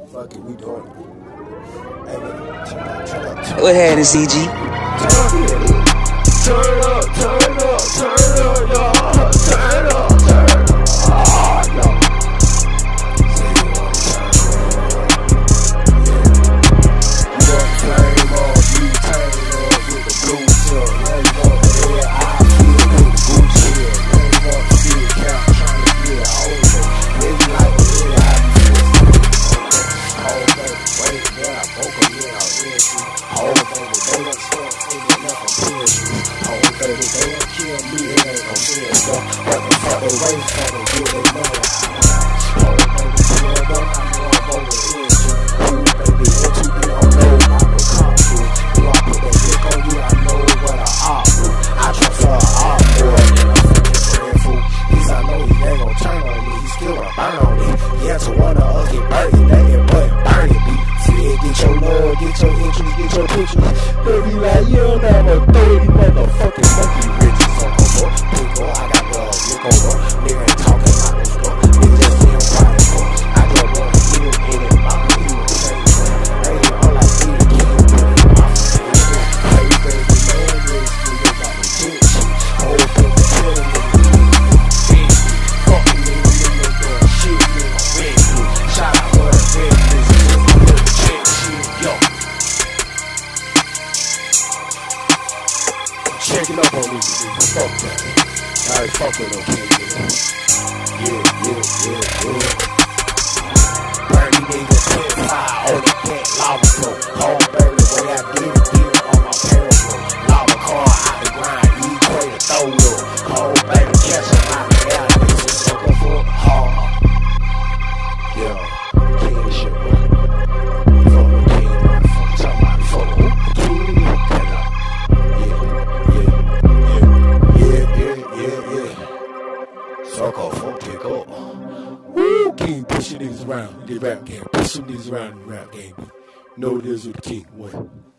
Fuck it, we doing it. Hey, nigga, turn up. What had it, CG? Turn up, y'all. Turn up. Get your interest, get your pictures. They be like, you don't have a 30 motherfucking monkey bitches. So over, pick up, I got the look over. Nigga ain't talking about no stuff. Nigga just see him quiet for. I just want to see him in it. My people the same thing. Hey, I'm like, we the king. My people, hey, baby, man, this nigga got the shit. Whole people killing me. Fucking nigga, nigga, doing shit, nigga, red blue. Shout out for the red blue. Check it up on these niggas, fuck that. Alright, fuck with them, yeah. Bernie niggas, 10-5 on the cat, lava flow. Home Bernie, way I did it on my parents' room. Lava car out the grind, equator, throw low. Home baby, catch him out the air, niggas, sucker for hard. Yeah, king of shit, bro. Fuck the king, fuck somebody, fuck who? King, Sucker, fuck, pick up. Woo, king, push your niggas around. The rap game. Push some niggas around in the rap game. Know this is the king. What?